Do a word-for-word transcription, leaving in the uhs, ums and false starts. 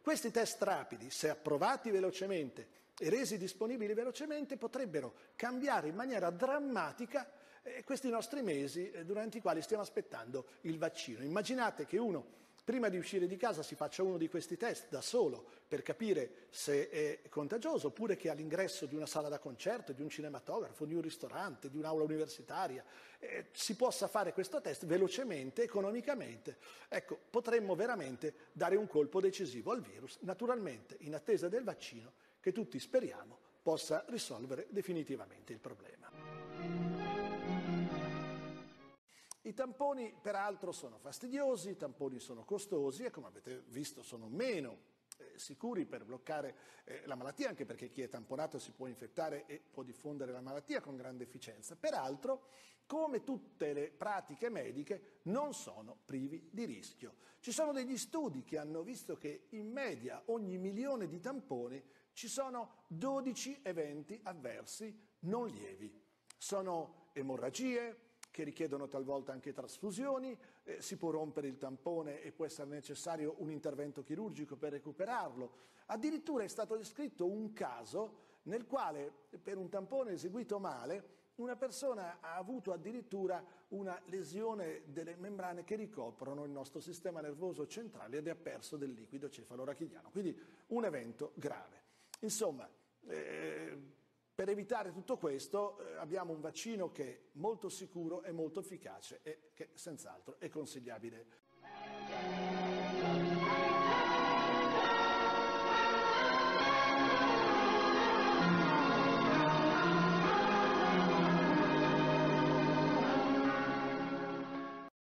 Questi test rapidi, se approvati velocemente e resi disponibili velocemente, potrebbero cambiare in maniera drammatica eh, questi nostri mesi eh, durante i quali stiamo aspettando il vaccino. Immaginate che uno prima di uscire di casa si faccia uno di questi test da solo per capire se è contagioso, oppure che all'ingresso di una sala da concerto, di un cinematografo, di un ristorante, di un'aula universitaria, eh, si possa fare questo test velocemente, economicamente. Ecco, potremmo veramente dare un colpo decisivo al virus, naturalmente in attesa del vaccino che tutti speriamo possa risolvere definitivamente il problema. I tamponi peraltro sono fastidiosi, i tamponi sono costosi e come avete visto sono meno eh, sicuri per bloccare eh, la malattia, anche perché chi è tamponato si può infettare e può diffondere la malattia con grande efficienza. Peraltro, come tutte le pratiche mediche, non sono privi di rischio. Ci sono degli studi che hanno visto che in media ogni milione di tamponi ci sono dodici eventi avversi non lievi. Sono emorragie che richiedono talvolta anche trasfusioni, eh, si può rompere il tampone e può essere necessario un intervento chirurgico per recuperarlo. Addirittura è stato descritto un caso nel quale, per un tampone eseguito male, una persona ha avuto addirittura una lesione delle membrane che ricoprono il nostro sistema nervoso centrale ed ha perso del liquido cefalorachidiano. Quindi un evento grave. Insomma, eh, per evitare tutto questo eh, abbiamo un vaccino che è molto sicuro e molto efficace e che senz'altro è consigliabile.